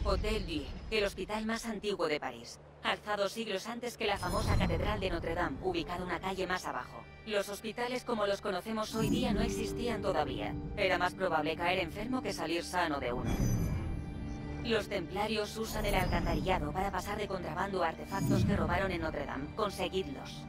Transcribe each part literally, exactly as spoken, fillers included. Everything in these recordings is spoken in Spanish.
Hotel Dieu, el hospital más antiguo de París. Alzado siglos antes que la famosa Catedral de Notre Dame, ubicada una calle más abajo. Los hospitales como los conocemos hoy día no existían todavía. Era más probable caer enfermo que salir sano de uno. Los templarios usan el alcantarillado para pasar de contrabando artefactos que robaron en Notre Dame. Conseguidlos.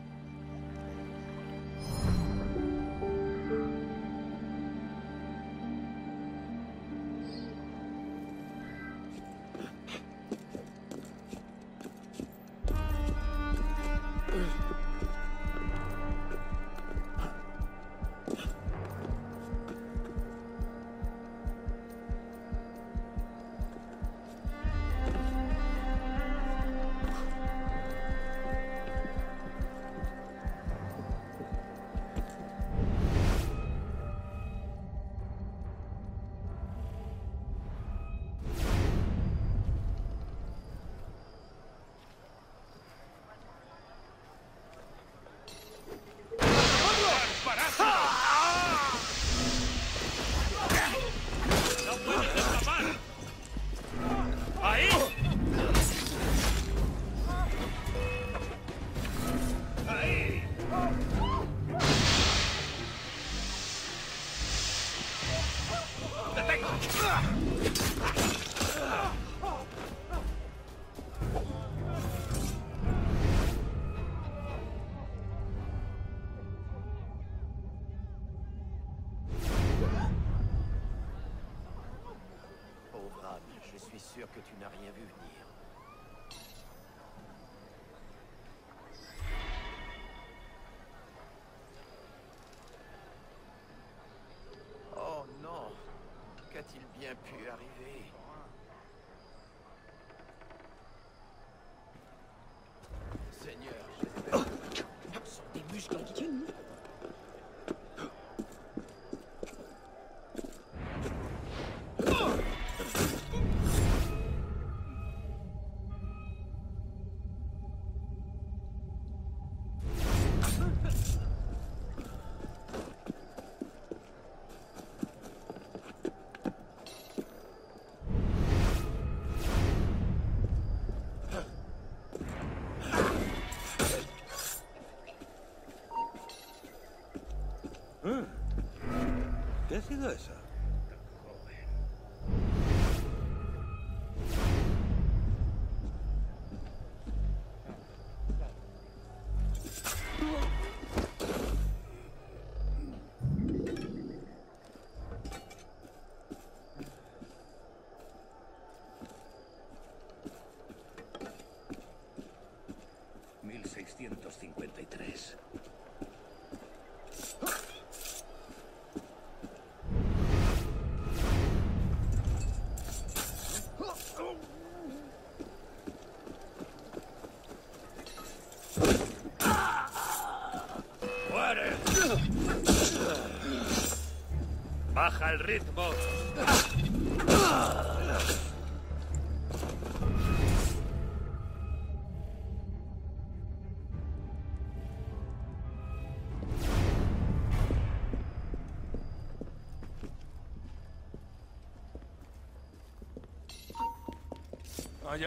Que tu n'as rien vu venir. Oh non, qu'a-t-il bien pu arriver? Seigneur, je... Ce sont des muscles qui tiennent. ¿Qué ha sido eso? mil seiscientos cincuenta y tres. Baja el ritmo. Vaya.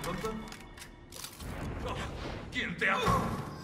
tonto? ¿Quién te ama?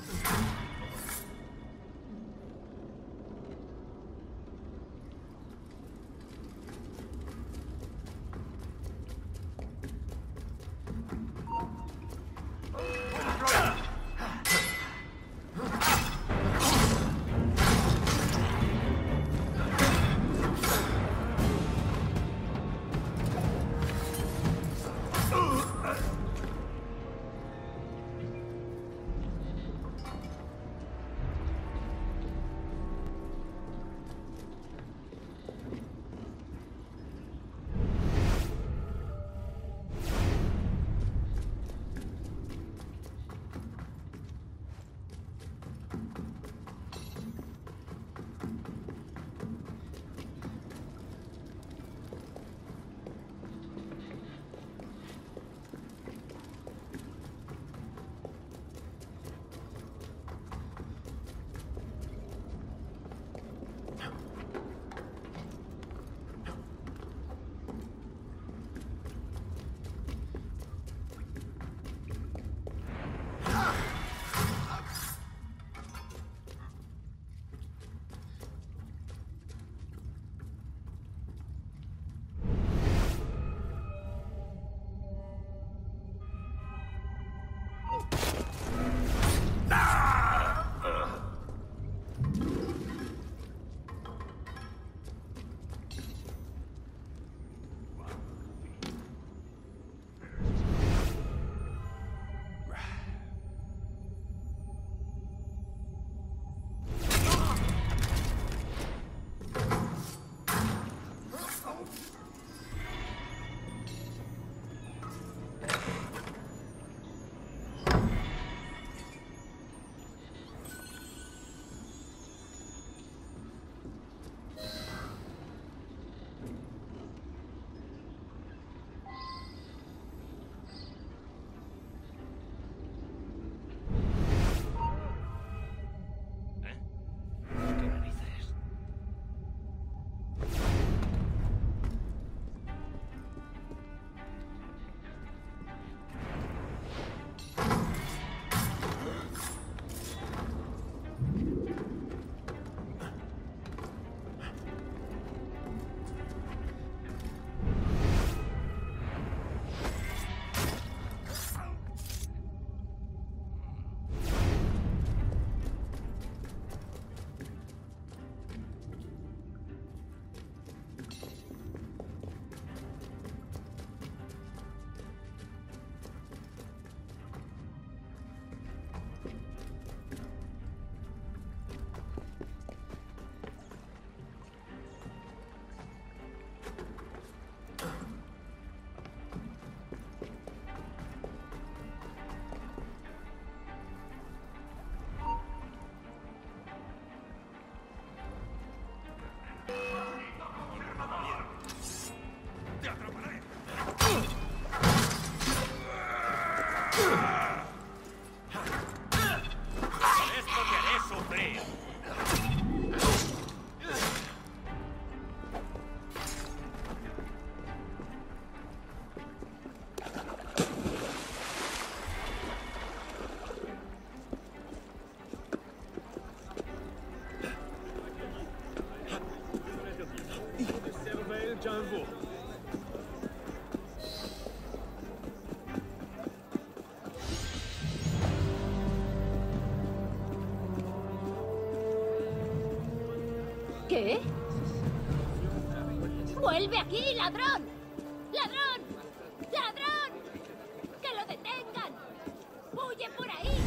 ¿Qué? ¡Vuelve aquí, ladrón! ¡Ladrón! ¡Ladrón! ¡Que lo detengan! ¡Huye por ahí!